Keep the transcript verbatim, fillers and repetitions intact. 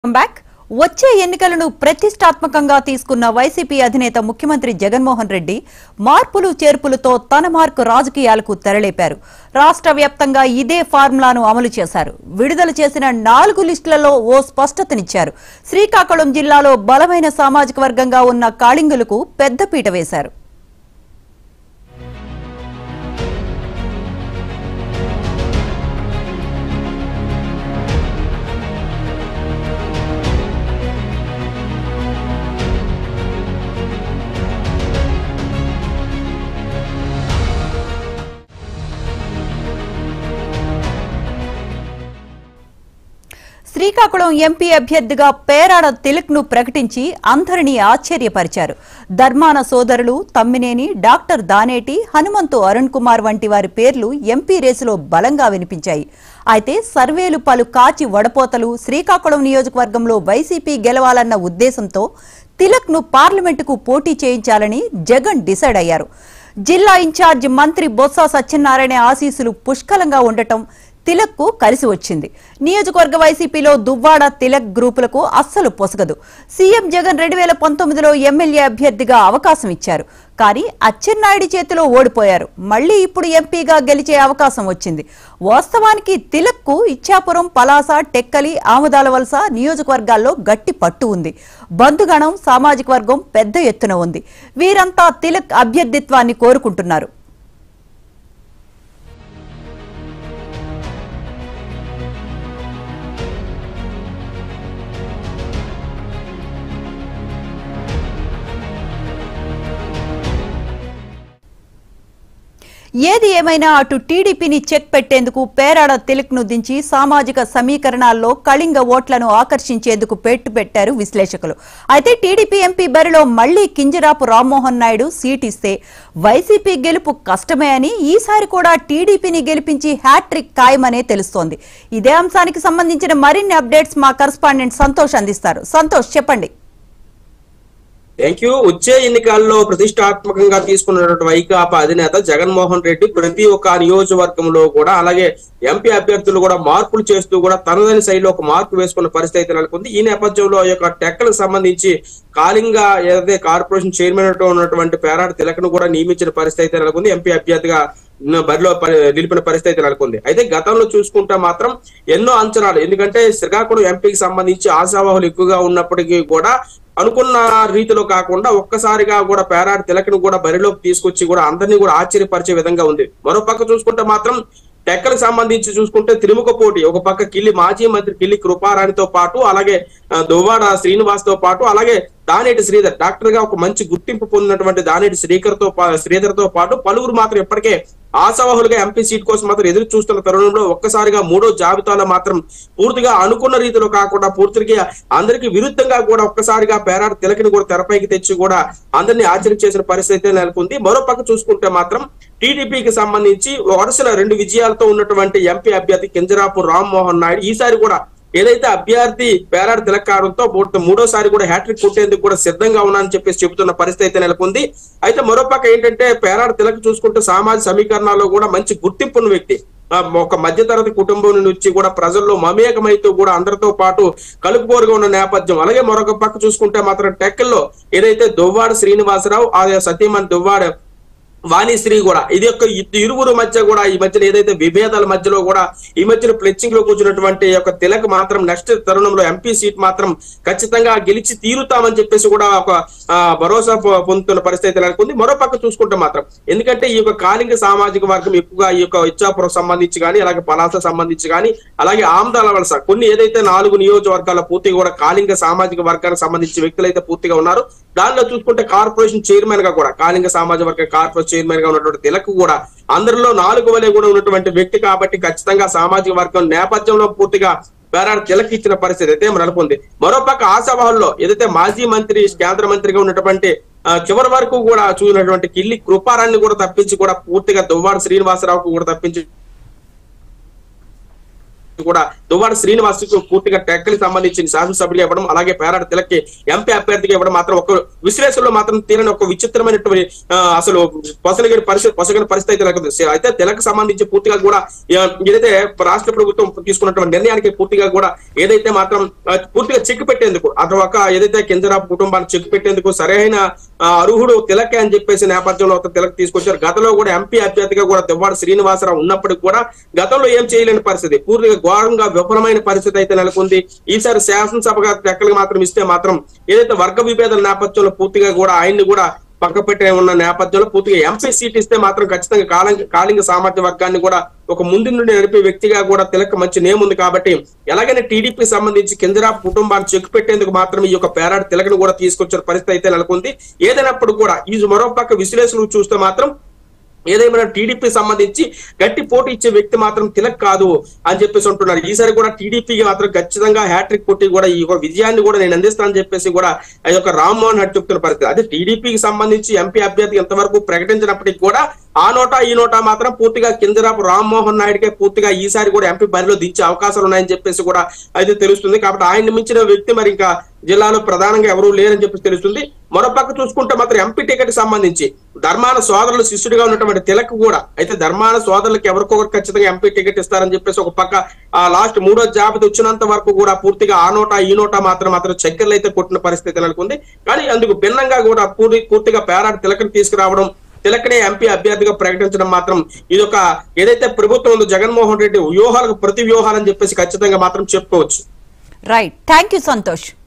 Back వచ్చే ఎన్నికలను ప్రతిష్టాత్మకంగా తీసుకున్న వైసీపీ అధినేత ముఖ్యమంత్రి జగన్మోహన్ రెడ్డి మార్పులు చేర్పులతో తన మార్కు రాజకీయాలకు తెరలేపారు. రాష్ట్ర వ్యాప్తంగా ఇదే ఫార్ములాను అమలు చేశారు. విడుదల చేసిన నాలుగు లిస్టులలో ఓ స్పష్టతనిచ్చారు. శ్రీకాకుళం జిల్లాలో బలమైన సామాజిక వర్గంగా ఉన్న కాళింగులకు పెద్దపీట వేశారు. శ్రీకాకుళం ఎంపీ అభ్యర్థిగా పేరాడ తిలక్ ను ప్రకటించి అందరినీ ఆశ్చర్యపరిచారు. ధర్మాన సోదరులు తమ్మినేని, డాక్టర్ దానేటి, హనుమంతు అరుణ్ కుమార్ వంటి వారి పేర్లు ఎంపీ రేసులో బలంగా వినిపించాయి. అయితే సర్వేలు పలు కాచి వడపోతలు శ్రీకాకుళం నియోజకవర్గంలో వైసీపీ గెలవాలన్న ఉద్దేశంతో తిలక్ ను పార్లమెంటుకు పోటీ చేయించాలని జగన్ డిసైడ్ అయ్యారు. జిల్లా ఇన్ఛార్జ్ మంత్రి బొత్స సత్యనారాయణ ఆశీస్సులు పుష్కలంగా ఉండటం తిలక్ కు కలిసి వచ్చింది. నియోజకవర్గ వైసీపీలో దువ్వాడ తిలక్ గ్రూపులకు అస్సలు పొసగదు. సీఎం జగన్ రెండు వేల పంతొమ్మిదిలో ఎమ్మెల్యే అభ్యర్థిగా అవకాశం ఇచ్చారు. కానీ అచ్చెన్నాయుడి చేతిలో ఓడిపోయారు. మళ్లీ ఇప్పుడు ఎంపీగా గెలిచే అవకాశం వచ్చింది. వాస్తవానికి తిలక్ కు ఇచ్చాపురం, పలాస, టెక్కలి, ఆముదాల వలస నియోజకవర్గాల్లో గట్టి పట్టు ఉంది. బంధుగణం, సామాజిక వర్గం పెద్ద ఎత్తున ఉంది. వీరంతా తిలక్ అభ్యర్థిత్వాన్ని కోరుకుంటున్నారు. ఏది ఏమైనా అటు టీడీపీని చెక్ పెట్టేందుకు పేరాడ తిలక్ ను దించి సామాజిక సమీకరణాల్లో కళింగ ఓట్లను ఆకర్షించేందుకు పెట్టు పెట్టారు విశ్లేషకులు. అయితే టీడీపీ ఎంపీ బరిలో మళ్లీ కింజరాపు రామ్మోహన్ నాయుడు సీట్ ఇస్తే వైసీపీ గెలుపు కష్టమే అని ఈసారి కూడా టీడీపీని గెలిపించి హ్యాట్రిక్ ఖాయమనే తెలుస్తోంది. ఇదే అంశానికి సంబంధించిన మరిన్ని అప్డేట్స్ మా కరెస్పాండెంట్ సంతోష్ అందిస్తారు. సంతోష్, చెప్పండి. Thank you. వచ్చే ఎన్నికల్లో ప్రతిష్టాత్మకంగా తీసుకున్నటువంటి వైకాపా అధినేత జగన్మోహన్ రెడ్డి ప్రతి ఒక్క నియోజకవర్గంలో కూడా అలాగే ఎంపీ అభ్యర్థులు కూడా మార్పులు చేస్తూ కూడా తనదైన శైలిలో ఒక మార్పు వేసుకున్న పరిస్థితి నెలకొంది. ఈ నేపథ్యంలో ఈ యొక్క టెక్కలకు సంబంధించి కాళింగా ఏదైతే కార్పొరేషన్ చైర్మన్ ఉన్నటువంటి పేరాడ తిలక్ ను కూడా నియమించిన పరిస్థితి నెలకొంది. ఎంపీ అభ్యర్థిగా బరిలో నిలిపిన పరిస్థితి నెలకొంది. అయితే గతంలో చూసుకుంటే మాత్రం ఎన్నో అంచనాలు, ఎందుకంటే శ్రీకాకుళం ఎంపీకి సంబంధించి ఆశావాహులు ఎక్కువగా ఉన్నప్పటికీ కూడా అనుకున్న రీతిలో కాకుండా ఒక్కసారిగా కూడా పేరాడ తిలక్ ను కూడా బరిలోకి తీసుకొచ్చి కూడా అందరినీ కూడా ఆశ్చర్యపరిచే విధంగా ఉంది. మరో పక్క చూసుకుంటే మాత్రం టెక్కలకు సంబంధించి చూసుకుంటే త్రిముఖ పోటీ, ఒక పక్క కిల్లి మాజీ మంత్రి కిల్లి కృపారాణితో పాటు అలాగే దువ్వాడ శ్రీనివాస్ తో పాటు అలాగే దానేటి శ్రీధర్, డాక్టర్ గా ఒక మంచి గుర్తింపు పొందినటువంటి దానేటి శ్రీకర్ తో శ్రీధర్ తో పాటు పలువురు మాత్రం ఇప్పటికే ఆశావాహులుగా ఎంపీ సీట్ కోసం మాత్రం ఎదురు చూస్తున్న తరుణంలో ఒక్కసారిగా మూడో జాబితాలో మాత్రం పూర్తిగా అనుకున్న రీతిలో కాకుండా పూర్తిగా అందరికి విరుద్ధంగా కూడా ఒక్కసారిగా పేరాడ తిలక్ ని కూడా తెరపైకి తెచ్చి కూడా అందరినీ ఆశ్చర్యం చేసిన పరిస్థితి నెలకొంది. మరో పక్క చూసుకుంటే మాత్రం టీడీపీకి సంబంధించి వరుసల రెండు విజయాలతో ఉన్నటువంటి ఎంపీ అభ్యర్థి కింజరాపు రామ్మోహన్ నాయుడు ఈసారి కూడా ఏదైతే అభ్యర్థి పేరాడ తిలక్ కావడంతో మూడోసారి కూడా హ్యాట్రిక్ కొట్టేందుకు కూడా సిద్ధంగా ఉన్నానని చెప్పేసి చెబుతున్న పరిస్థితి నెలకొంది. అయితే మరోపక్క ఏంటంటే పేరాడ తిలక్ చూసుకుంటే సామాజిక సమీకరణాల్లో కూడా మంచి గుర్తింపున్న వ్యక్తి, ఒక మధ్యతరగతి కుటుంబం నుంచి కూడా ప్రజల్లో మమేకమైతూ కూడా అందరితో పాటు కలుపుకోరుగా ఉన్న నేపథ్యం. అలాగే మరొక పక్క చూసుకుంటే మాత్రం టెక్కల్లో ఏదైతే దువ్వాడ శ్రీనివాసరావు ఆ సతీమణి దువ్వాడ వాణిశ్రీ కూడా ఇది యొక్క ఇరువురు మధ్య కూడా ఈ మధ్యన ఏదైతే విభేదాల మధ్యలో కూడా ఈ మధ్యన ప్లెచ్చింగ్ లో కూర్చున్నటువంటి యొక్క తిలక్ మాత్రం నెక్స్ట్ తరుణంలో ఎంపీ సీట్ మాత్రం ఖచ్చితంగా గెలిచి తీరుతామని చెప్పేసి కూడా ఒక భరోసా పొందుతున్న పరిస్థితి నెలకొంది. మరో పక్క చూసుకుంటే మాత్రం ఎందుకంటే ఈ యొక్క కాళింగ సామాజిక వర్గం ఎక్కువగా ఈ యొక్క ఇచ్చాపురం సంబంధించి కానీ అలాగే పలాస సంబంధించి కానీ అలాగే ఆమదాల వలస కొన్ని ఏదైతే నాలుగు నియోజకవర్గాల పూర్తిగా కూడా కాళింగ సామాజిక వర్గానికి సంబంధించి వ్యక్తులు అయితే పూర్తిగా ఉన్నారు. దానిలో చూసుకుంటే కార్పొరేషన్ చైర్మన్ గా కూడా కాళింగ సామాజిక వర్గ కార్పొరేషన్ చైర్మన్ గా ఉన్నటువంటి తిలక్ కూడా అందరిలో నాలుగు వలె కూడా ఉన్నటువంటి వ్యక్తి కాబట్టి ఖచ్చితంగా సామాజిక వర్గం నేపథ్యంలో పూర్తిగా పేరాడ తిలక్ ఇచ్చిన పరిస్థితి అయితే నెలకొంది. మరోపక్క ఆశావాహుల్లో ఏదైతే మాజీ మంత్రి కేంద్ర మంత్రిగా ఉన్నటువంటి చివరి వరకు కూడా చూసినటువంటి కిల్లి కృపారాన్ని కూడా తప్పించి కూడా పూర్తిగా దువ్వాడ శ్రీనివాసరావుకు కూడా తప్పించి కూడా దువ్వాడ శ్రీనివాస్ పూర్తిగా టెక్కలి సంబంధించిన శాసనసభ్యులు ఇవ్వడం, అలాగే పేరాడ తిలక్కి ఎంపీ అభ్యర్థిగా ఇవ్వడం మాత్రం ఒక విశ్లేషణలో మాత్రం తీరని ఒక విచిత్రమైనటువంటి అసలు పొసగని పరిస్థితి పొసగని పరిస్థితి అయితే నెలకొంది. అయితే తిలక్ సంబంధించి పూర్తిగా కూడా ఏదైతే రాష్ట్ర ప్రభుత్వం తీసుకున్నటువంటి నిర్ణయానికి పూర్తిగా కూడా ఏదైతే మాత్రం పూర్తిగా చెక్ పెట్టేందుకు అటు ఒక ఏదైతే కింజరాపు కుటుంబాన్ని చెక్ పెట్టేందుకు సరైన అర్హుడు తిలకే అని చెప్పేసి నేపథ్యంలో ఒక తిలక్ తీసుకొచ్చారు. గతంలో కూడా ఎంపీ అభ్యర్థిగా కూడా దువ్వాడ శ్రీనివాసరావు ఉన్నప్పటికీ కూడా గతంలో ఏం చేయలేని పరిస్థితి, పూర్తిగా ఘోరంగా విఫలమైన పరిస్థితి అయితే నెలకొంది. ఈసారి శాసనసభగా టెక్కలకు మాత్రం ఇస్తే మాత్రం ఏదైతే వర్గ విభేదాల నేపథ్యంలో పూర్తిగా కూడా ఆయన్ని కూడా పక్క పెట్టే ఉన్న నేపథ్యంలో పూర్తిగా ఎంపీ సీట్ ఇస్తే మాత్రం ఖచ్చితంగా కాలింగ కాళింగ సామర్థ్య వర్గాన్ని కూడా ఒక ముందు నుండి నడిపే వ్యక్తిగా కూడా తిలక్ మంచి నేమ్ ఉంది కాబట్టి ఎలాగైనా టీడీపీ సంబంధించి కింజరాపు కుటుంబాన్ని చెక్ పెట్టేందుకు మాత్రం ఈ యొక్క పేరాడ తిలకను కూడా తీసుకొచ్చిన పరిస్థితి అయితే నెలకొంది. ఏదైనప్పుడు కూడా ఈ మరోపక్క విశ్లేషణలు చూస్తే మాత్రం ఏదేమైనా టీడీపీ సంబంధించి గట్టి పోటీ ఇచ్చే వ్యక్తి మాత్రం తిలక్ కాదు అని చెప్పేసి అంటున్నారు. ఈసారి కూడా టీడీపీకి మాత్రం ఖచ్చితంగా హ్యాట్రిక్ కొట్టి కూడా ఈ యొక్క విజయాన్ని కూడా నేను అందిస్తానని చెప్పేసి కూడా ఆ యొక్క రామ్మోహన్ రెడ్డి చెప్తున్న పరిస్థితి. అదే టీడీపీకి సంబంధించి ఎంపీ అభ్యర్థి ఎంతవరకు ప్రకటించినప్పటికీ కూడా ఆ నోటా ఈ నోటా మాత్రం పూర్తిగా కింజరాపు రామ్మోహన్ నాయుడుకే పూర్తిగా ఈసారి కూడా ఎంపీ బరిలో దించే అవకాశాలు ఉన్నాయని చెప్పేసి కూడా అయితే తెలుస్తుంది. కాబట్టి ఆయన మించిన వ్యక్తి మరి ఇంకా జిల్లాలో ప్రధానంగా ఎవరూ లేరని చెప్పేసి తెలుస్తుంది. మరోపక్క చూసుకుంటే మాత్రం ఎంపీ టికెట్ సంబంధించి ధర్మాన సోదరులు శిష్యుడిగా ఉన్నటువంటి తిలక్ కూడా అయితే ధర్మాన సోదరులకు ఎవరికొకరు ఖచ్చితంగా ఎంపీ టికెట్ ఇస్తారని చెప్పేసి ఒక పక్క ఆ లాస్ట్ మూడో జాబితా వచ్చినంత వరకు కూడా పూర్తిగా ఆ నోటా ఈ నోటా మాత్రం మాత్రం చక్కెరలు అయితే కొట్టిన పరిస్థితి నెలకొంది. కానీ అందుకు భిన్నంగా కూడా పూర్తి పూర్తిగా పేరాడ తిలకని తీసుకురావడం, తిలకనే ఎంపీ అభ్యర్థిగా ప్రకటించడం మాత్రం ఇది ఒక ఏదైతే ప్రభుత్వం ఉందో జగన్మోహన్ రెడ్డి వ్యూహాలకు ప్రతి వ్యూహాలని చెప్పేసి ఖచ్చితంగా మాత్రం చెప్పుకోవచ్చు. Right, thank you Santosh.